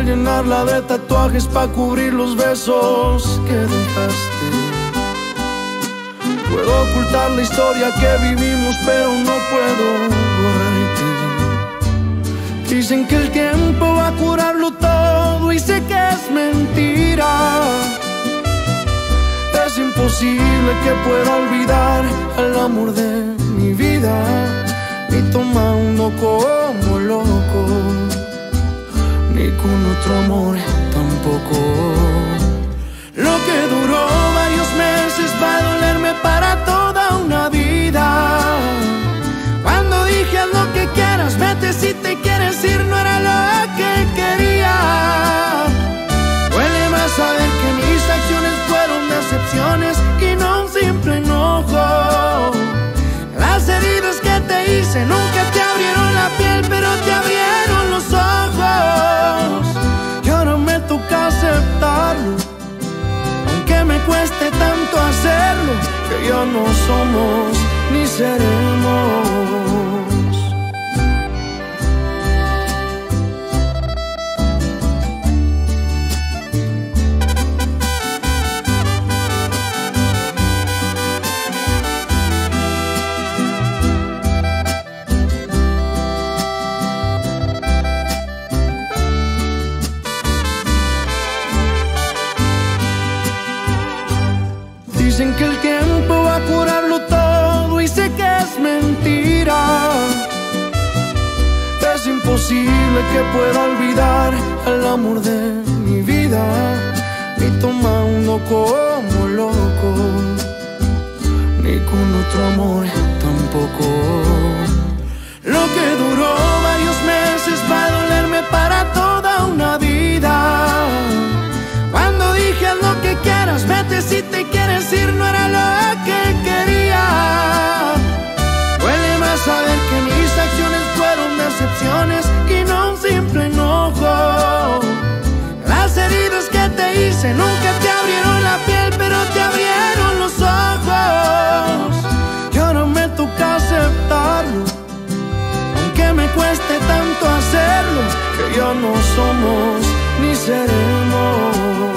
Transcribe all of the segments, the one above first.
al llenarla de tatuajes pa' cubrir los besos que dejaste. Puedo ocultar la historia que vivimos, pero no puedo borrarte. Dicen que el tiempo va a curarlo todo y sé que es mentira. Es imposible que pueda olvidar al amor de mi vida, ni tomando como loco, ni con otro amor tampoco. Lo que duró varios meses va a dolerme para toda una vida. Cuando dije haz lo que quieras, vete si te quieres ir, no era lo que quería. Duele más saber que mis acciones fueron decepciones y no un simple enojo. Las heridas que te hice nunca te abrieron la piel, pero te abrieron los ojos. Y ahora me toca aceptarlo, aunque me cueste tanto hacerlo, que ya no somos ni seremos. Dicen que el tiempo va a curarlo todo y sé que es mentira. Es imposible que pueda olvidar al amor de mi vida, ni tomando como loco, ni con otro amor tampoco. Lo que duró varios meses va a dolerme para toda una vida. Cuando dije haz lo que quieras, vete si te quieres ir, no era lo que quería. Duele más saber que mis acciones fueron decepciones y no un simple enojo. Las heridas que te hice nunca te abrieron la piel, pero te abrieron los ojos. Y ahora me toca aceptarlo, aunque me cueste tanto hacerlo, que ya no somos ni seremos.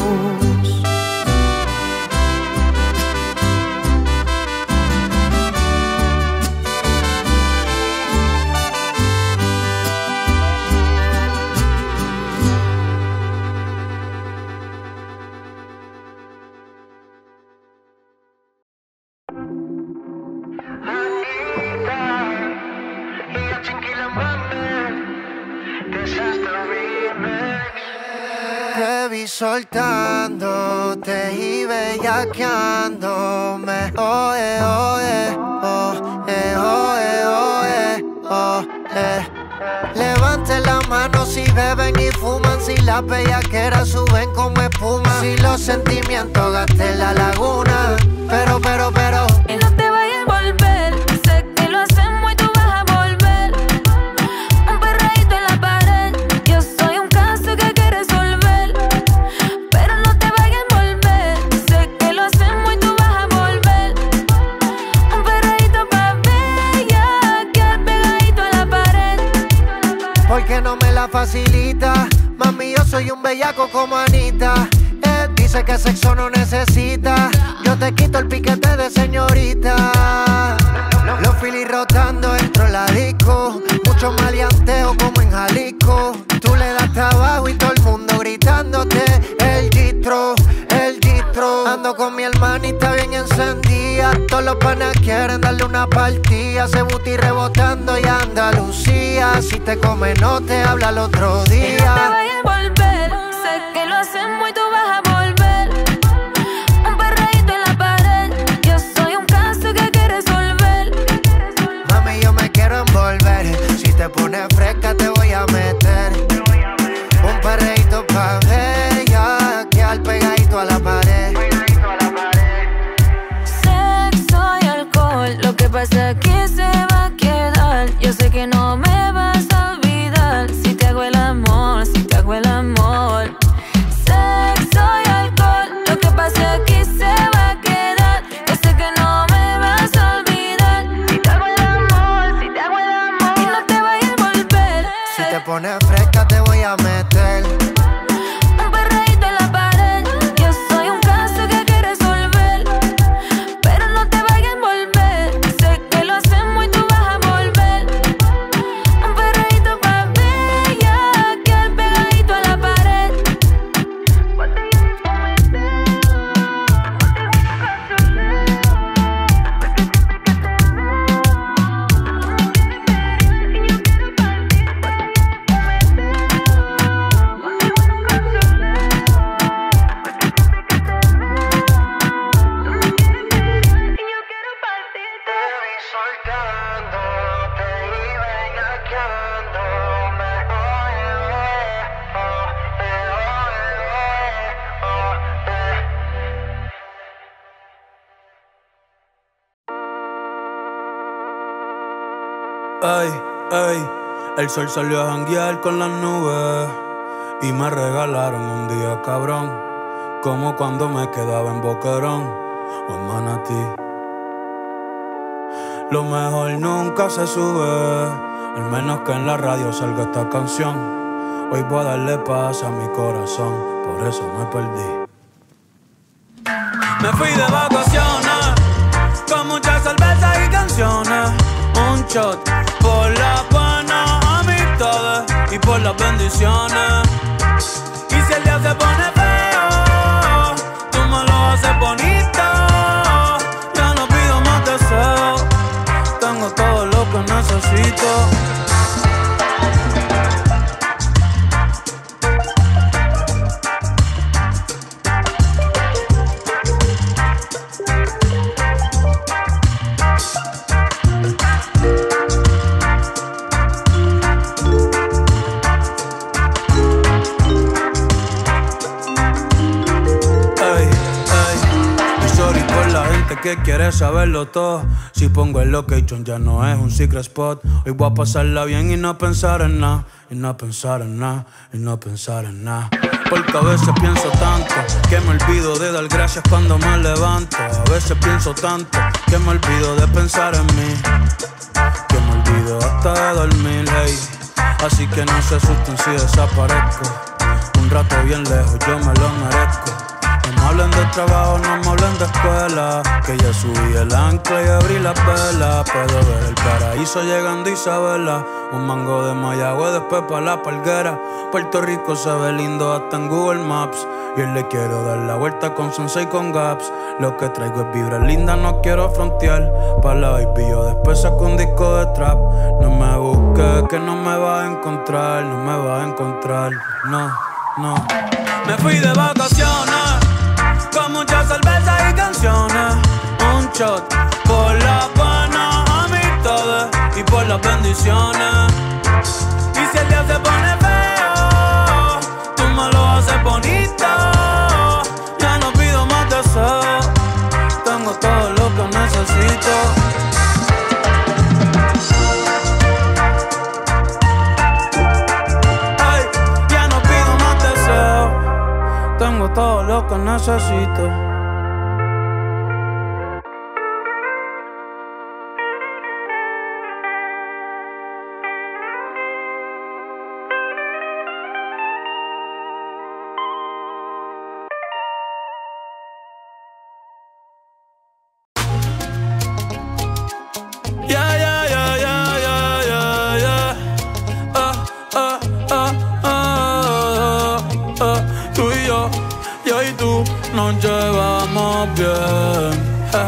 Te vi soltándote y bellaqueándome. Oye, oye, oh, oye, oye, oh, Levante la mano si beben y fuman, si las bellaqueras suben como espuma, si los sentimientos gasten la laguna. Pero y no te vayas a volver, sé que lo hacemos y tú vas a volver. Un perreíto en la pared, yo soy un caso que hay que resolver. Pero no te vayas a volver, sé que lo hacemos y tú vas a volver. Un perreíto pa' bellaquear pegadito a la pared. porque no me la facilita. Mami, yo soy un bellaco como Anita. Dice que sexo no necesita. Yo te quito el piquete de señorita. Los filis rotando dentro de la disco. Mucho maleanteo como en Jalisco. Tú le das trabajo y todo el mundo gritándote el gistro, el gistro. Ando con mi hermanita bien encendida. Todos los panas quieren darle una partida. Se booty rebotando y Andalucía. Si te come no te habla el otro día. Y no te vayas a volver, sé que lo hacemos y tú vas a volver. Un perreíto en la pared, yo soy un caso que hay que resolver. Mami, yo me quiero envolver. Si te pones fresca te voy a meter un perreíto pa' bella, que al pegadito a la pared. Sexo y alcohol, lo que pasa aquí se va a quedar. Yo sé que no me vas a olvidar. Si te hago el amor, si te hago el amor. Sexo Ey, ey, el sol salió a janguear con las nubes y me regalaron un día cabrón, como cuando me quedaba en Boquerón o en Manatí. Lo mejor nunca se sube, al menos que en la radio salga esta canción. Hoy voy a darle paz a mi corazón, por eso me perdí. Me fui de vacaciones, con muchas cervezas y canciones. Un shot por las buenas amistades y por las bendiciones. Y si el día se pone feo, tú me lo haces bonito. Ya no pido más deseos, tengo todo lo que necesito. Que quiere saberlo todo. Si pongo el location ya no es un secret spot. Hoy voy a pasarla bien y no pensar en nada, y no pensar en nada, y no pensar en nada. Porque a veces pienso tanto que me olvido de dar gracias cuando me levanto. A veces pienso tanto que me olvido de pensar en mí, que me olvido hasta de dormir, hey. Así que no se asusten si desaparezco. Un rato bien lejos yo me lo merezco. No me hablen de trabajo, no me hablen de escuela, que ya subí el ancla y abrí las velas. Puedo ver el paraíso llegando Isabela. Un mango de Mayagüez, después pa' la Palguera. Puerto Rico se ve lindo hasta en Google Maps. Y hoy le quiero dar la vuelta con Sensei y con Gaps. Lo que traigo es vibra linda, no quiero frontear. Pa' la baby yo después saco un disco de trap. No me busques que no me vas a encontrar, no me vas a encontrar, no, no. Me fui de vacaciones, con muchas cervezas y canciones. Un shot por las buenas amistades y por las bendiciones. Y si el día se pone feo, tú me lo haces bonito. Ya no pido más deseos, tengo todo lo que necesito. Ay, ya no pido más deseos, tengo todo lo que necesito. Nos llevamos bien.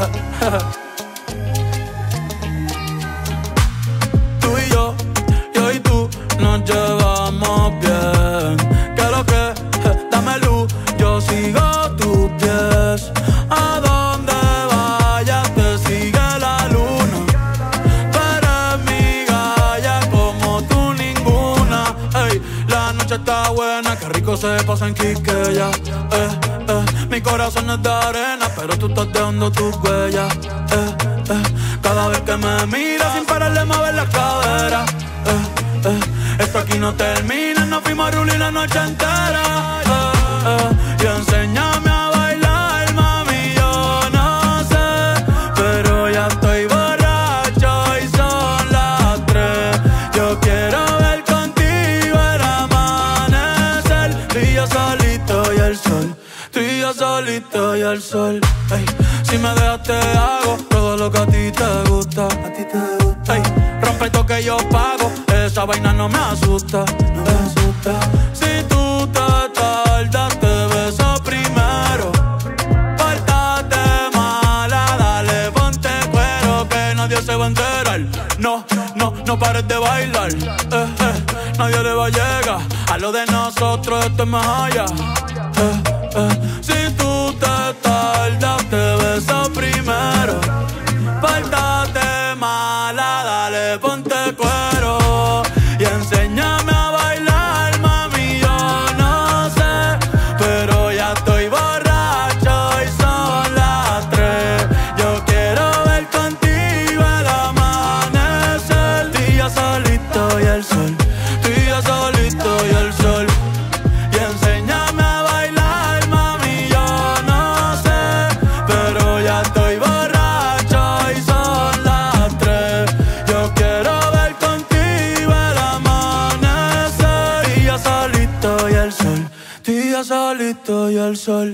Tú y yo y tú nos llevamos bien. ¿Qué es lo que? Dame luz, yo sigo tus pies. A donde vayas te sigue la luna. Tú eres mi galla como tú ninguna. Ey, la noche está buena, qué rico se pasa en Quiqueya. Mi corazón es de arena, pero tú estás dejando tus huellas. Cada vez que me miras sin parar de mover la cadera. Esto aquí no termina, nos fuimos a rulir la noche entera. Y enséñame a bailar, mami, yo no sé, pero ya estoy borracho y son las 3. Yo quiero ver contigo el amanecer, tú y yo solito y el sol. Tú y yo solito y el sol. Ey, si me dejas te hago todo lo que a ti te gusta. A ti te gusta. Ey, rompe todo que yo pago, esa vaina no me asusta. No me asusta. Si tú te tardas te beso primero. Pórtate mala, dale ponte cuero que nadie se va a enterar. No, no, no pares de bailar. Nadie le va a llegar a lo de nosotros, esto es más allá. Si tú te tardas, te beso primero. Pórtate mala, dale, ponte cuero y enséñame a bailar, mami, yo no sé, pero ya estoy borracho y son las 3. Yo quiero ver contigo el amanecer, día el sol.